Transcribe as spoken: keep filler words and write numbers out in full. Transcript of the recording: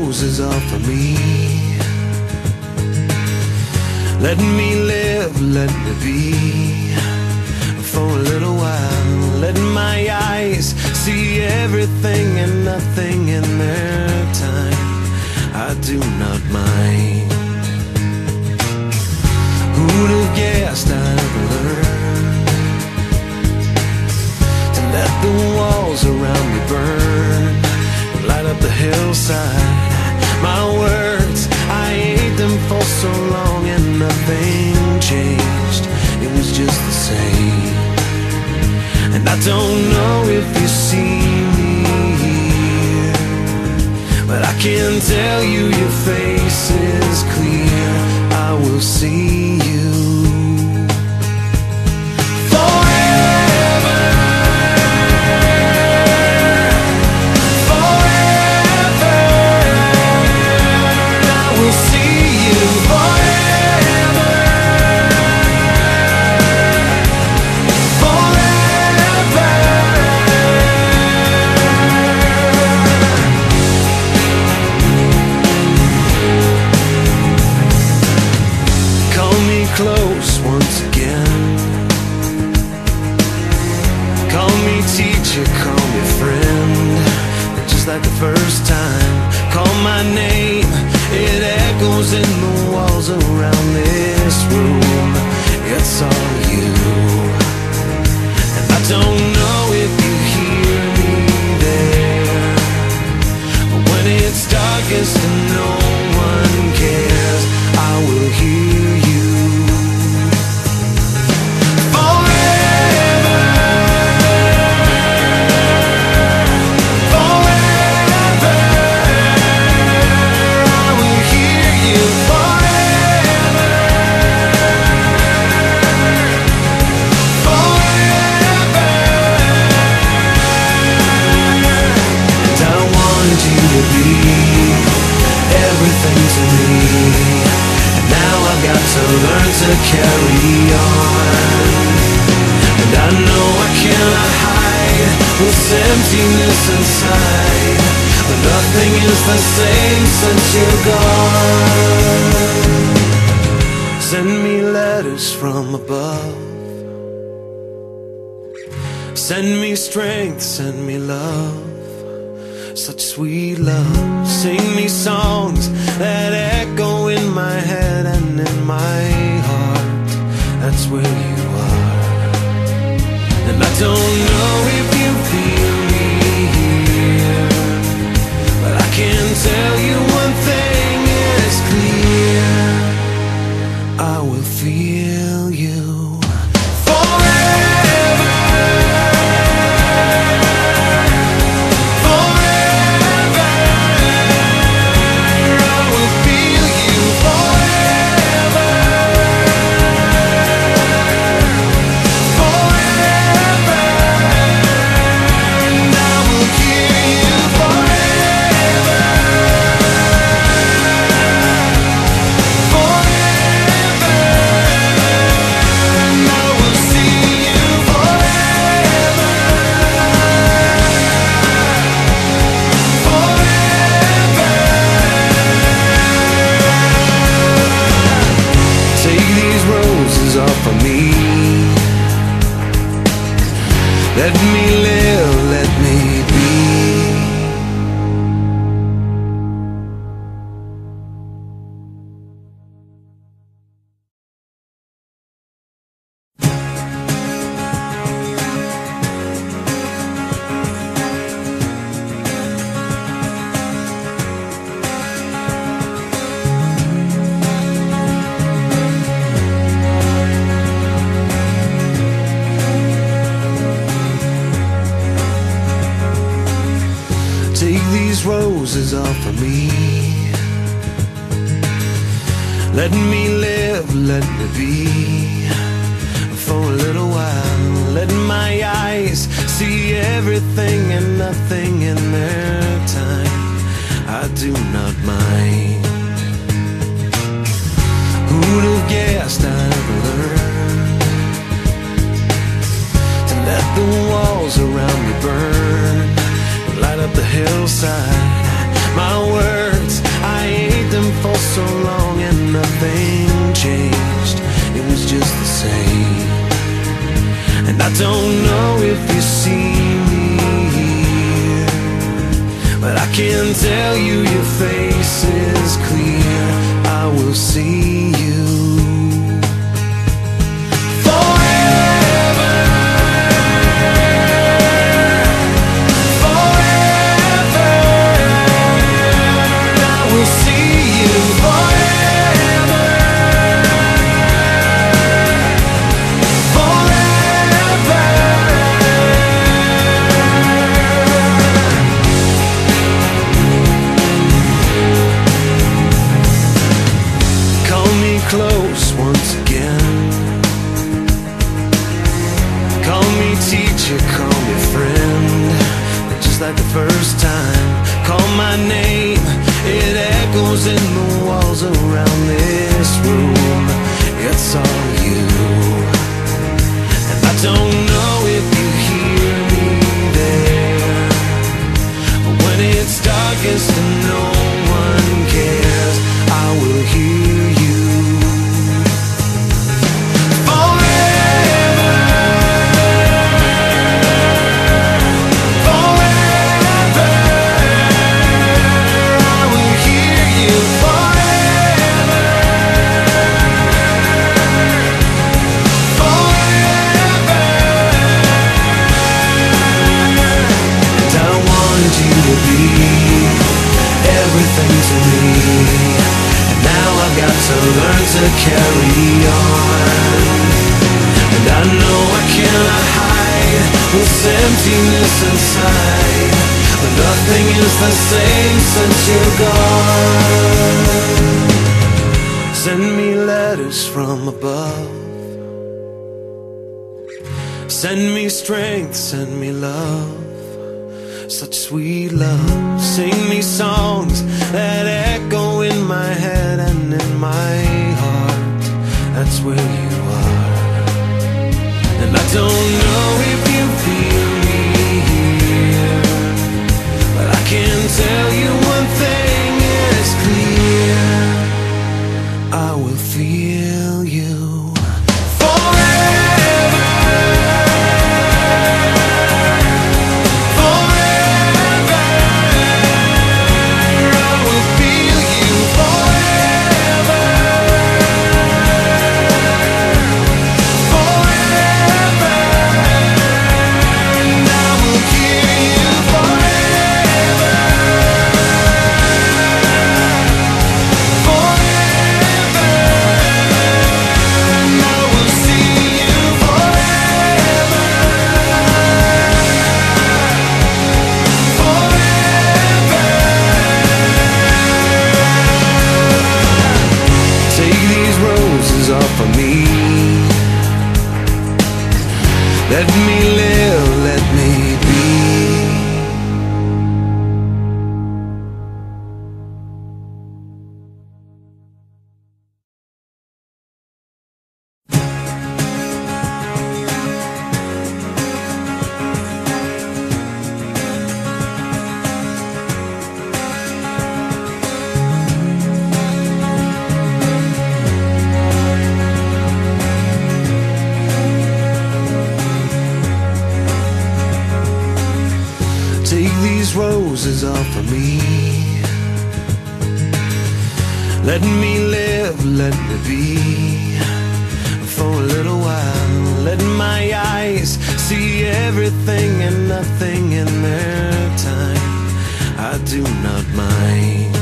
roses are for me. Let me live, let me be for a little while. Let my eyes see everything and nothing in their time. I do not mind. Who'd have guessed I'd learn to let the walls around me burn, light up the hillside. My words, I ate them for so long and nothing changed. It was just the same. And I don't know if you see me here, but I can tell you your face is clear. I will see you forever, forever. I will see you forever, forever. Call me close once again. Call me teacher, call me friend. Just like the first time, call my name. It echoes in the walls around this room. It's all you. And I don't know if you hear me there, but when it's darkest and no one cares, I will hear you forever, forever. I will hear you forever, forever. And I want you to be everything to me. And now I've got to learn to carry on. And I know I cannot hide this emptiness inside, but nothing is the same since you're gone. Send me letters from above, send me strength, send me love, such sweet love. Sing me songs that echo in my head and in my heart. That's where you are. And I don't know if you feel me here, but I can tell you one thing is clear. I will feel you forever, forever. I will feel you forever, forever. And I will hear you forever, forever. And I will see you forever, forever. Take these roses off of me. Let me live, let me be. Take these roses off of me. Let me live, let me be for a little while. Let my eyes see everything and nothing in their time. I do not mind. Who'd have guessed I'd learn to let the walls around me burn, light up the hillside. My words, I don't know if you see me here, but I can tell you your face is clear. I will see you forever, forever. I will see you forever, forever. Call me close once again. Call me teacher, call me friend, just like the first time. Call my name, it echoes in the walls around this room. It's all you, and I don't know if you hear me there, but when it's darkest and no one cares, I will hear you forever, forever. I will hear you forever, forever. And I want you to be everything to me, and now I've got to learn to carry on. And I know I cannot hide this emptiness inside, but nothing is the same since you're gone. Send me letters from above, send me strength, send me love, such sweet love. Sing me songs that echo in my head and in my heart. That's where you are. And I don't know if you feel me here, but I can tell you one thing is clear. I will feel you forever, forever. I will feel you forever, forever. And I will hear you forever, forever. And I will see you forever, forever. Take these roses off of me. Let me live, let me be. Take these roses off of me. Let me live, let me be. For a little while, let my eyes see everything and nothing in their time. I do not mind.